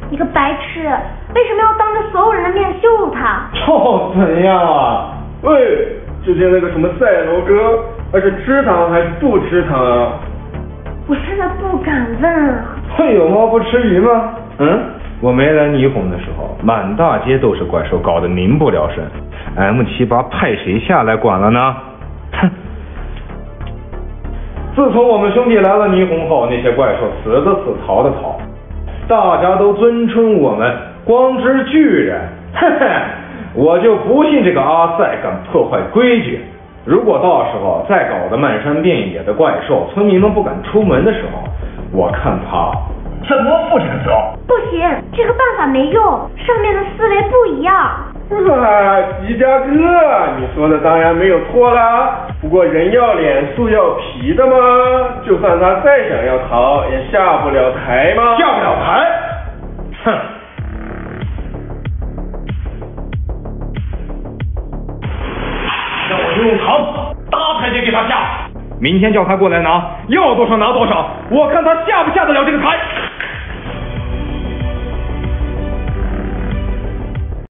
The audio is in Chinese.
你个白痴，为什么要当着所有人的面羞辱他？ 又怎样啊？ 喂，之前那个什么赛罗哥，是吃糖还是不吃糖啊？ 我现在不敢问了。 会有猫不吃鱼吗？我没来霓虹的时候，满大街都是怪兽，搞得民不聊生。M78派谁下来管了呢？哼！自从我们兄弟来了霓虹后，那些怪兽死的死，逃的逃，大家都尊称我们光之巨人。嘿嘿，我就不信这个阿塞敢破坏规矩。如果到时候再搞得漫山遍野的怪兽，村民们不敢出门的时候，我看他怎么负这个责？ 不行，这个办法没用，上面的思维不一样。 吉家哥，你说的当然没有错啦。不过人要脸，树要皮的嘛，就算他再想要逃，也下不了台嘛。 下不了台？哼！让我用糖搭台阶给他下。明天叫他过来拿，要多少拿多少，我看他下不下得了这个台。